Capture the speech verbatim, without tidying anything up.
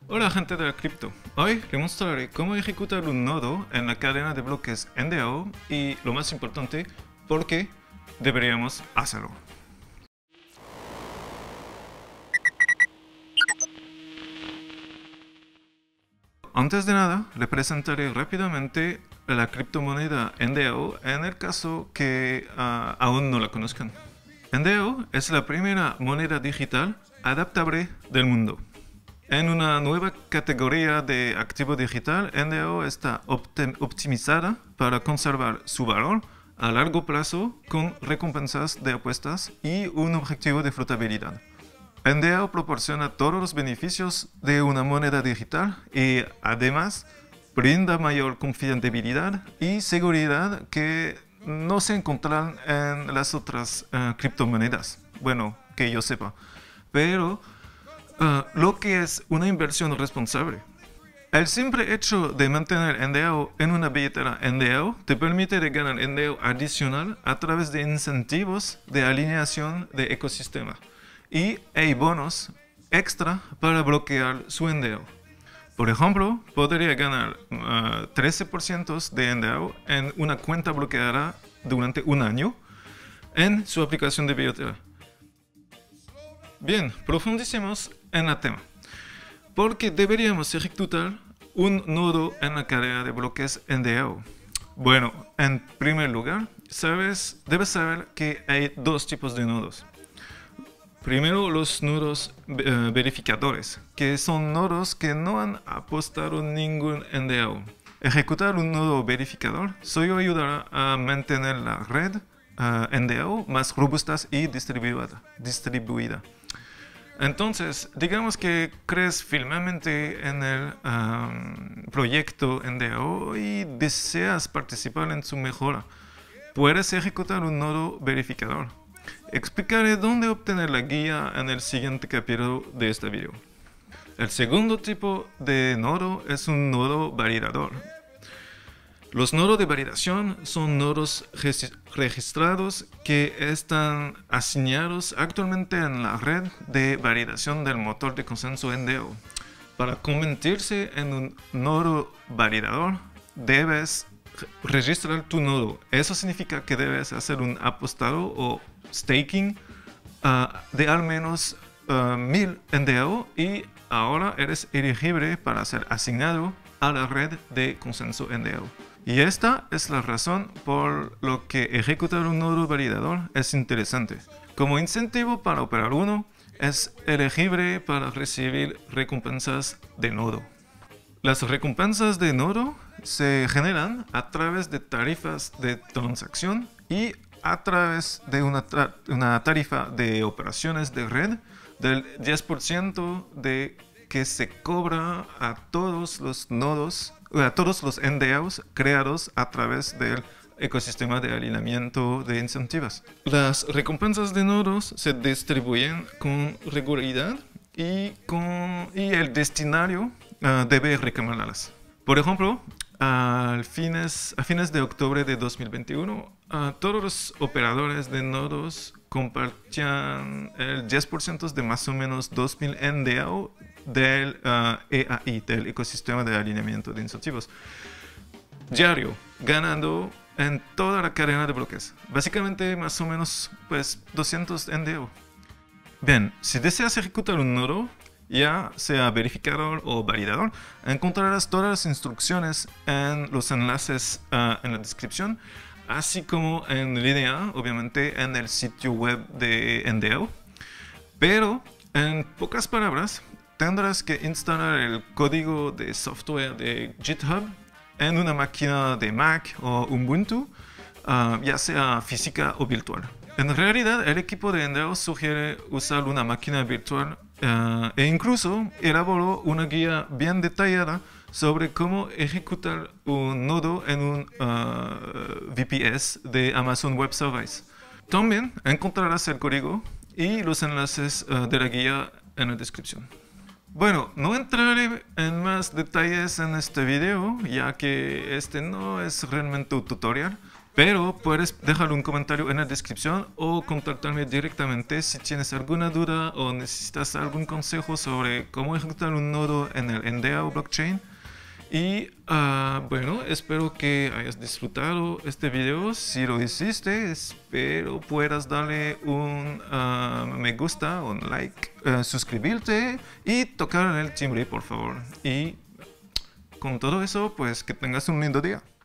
Hola gente de la cripto, hoy les mostraré cómo ejecutar un nodo en la cadena de bloques en D A O y lo más importante, por qué deberíamos hacerlo. Antes de nada, le presentaré rápidamente la criptomoneda en D A O en el caso que uh, aún no la conozcan. En D A O es la primera moneda digital adaptable del mundo. En una nueva categoría de activo digital, N D A O está optimizada para conservar su valor a largo plazo con recompensas de apuestas y un objetivo de flotabilidad. N D A O proporciona todos los beneficios de una moneda digital y además brinda mayor confiabilidad y seguridad que no se encuentran en las otras uh, criptomonedas. Bueno, que yo sepa. Pero Uh, lo que es una inversión responsable. El simple hecho de mantener N D A O en una billetera N D A O te permite de ganar N D A O adicional a través de incentivos de alineación de ecosistema y hay bonos extra para bloquear su N D A O. Por ejemplo, podría ganar uh, trece por ciento de N D A O en una cuenta bloqueada durante un año en su aplicación de billetera. Bien, profundicemos en el tema. ¿Por qué deberíamos ejecutar un nodo en la cadena de bloques N D A O? Bueno, en primer lugar, sabes, debes saber que hay dos tipos de nodos. Primero, los nodos uh, verificadores, que son nodos que no han apostado ningún N D A O. Ejecutar un nodo verificador solo ayudará a mantener la red uh, N D A O más robusta y distribuida. distribuida. Entonces, digamos que crees firmemente en el um, proyecto N D A O y deseas participar en su mejora. Puedes ejecutar un nodo verificador. Explicaré dónde obtener la guía en el siguiente capítulo de este video. El segundo tipo de nodo es un nodo validador. Los nodos de validación son nodos registrados que están asignados actualmente en la red de validación del motor de consenso N D A O. Para convertirse en un nodo validador, debes registrar tu nodo. Eso significa que debes hacer un apostado o staking uh, de al menos uh, mil N D A O y ahora eres elegible para ser asignado a la red de consenso N D A O. Y esta es la razón por lo que ejecutar un nodo validador es interesante. Como incentivo para operar uno, es elegible para recibir recompensas de nodo. Las recompensas de nodo se generan a través de tarifas de transacción y a través de una, una tarifa de operaciones de red del diez por ciento de que se cobra a todos los nodos a todos los N D A Os creados a través del ecosistema de alineamiento de incentivos. Las recompensas de nodos se distribuyen con regularidad y, con, y el destinario uh, debe reclamarlas. Por ejemplo, a fines, a fines de octubre de dos mil veintiuno, uh, todos los operadores de nodos compartían el diez por ciento de más o menos dos mil N D A O del uh, E A I, del ecosistema de alineamiento de incentivos diario, ganando en toda la cadena de bloques. Básicamente más o menos pues doscientos N D A O. Bien, si deseas ejecutar un nodo, ya sea verificador o validador, encontrarás todas las instrucciones en los enlaces uh, en la descripción, así como en línea, obviamente en el sitio web de N D A O. Pero, en pocas palabras, tendrás que instalar el código de software de GitHub en una máquina de Mac o Ubuntu, uh, ya sea física o virtual. En realidad, el equipo de N D A O sugiere usar una máquina virtual uh, e incluso elaboró una guía bien detallada sobre cómo ejecutar un nodo en un uh, V P S de Amazon Web Service. También encontrarás el código y los enlaces uh, de la guía en la descripción. Bueno, no entraré en más detalles en este video, ya que este no es realmente un tutorial, Pero puedes dejar un comentario en la descripción o contactarme directamente si tienes alguna duda o necesitas algún consejo sobre cómo ejecutar un nodo en el Endeavor blockchain. Y uh, bueno, espero que hayas disfrutado este video. Si lo hiciste, espero puedas darle un uh, me gusta, un like, uh, suscribirte y tocar el timbre, por favor. Y con todo eso, pues que tengas un lindo día.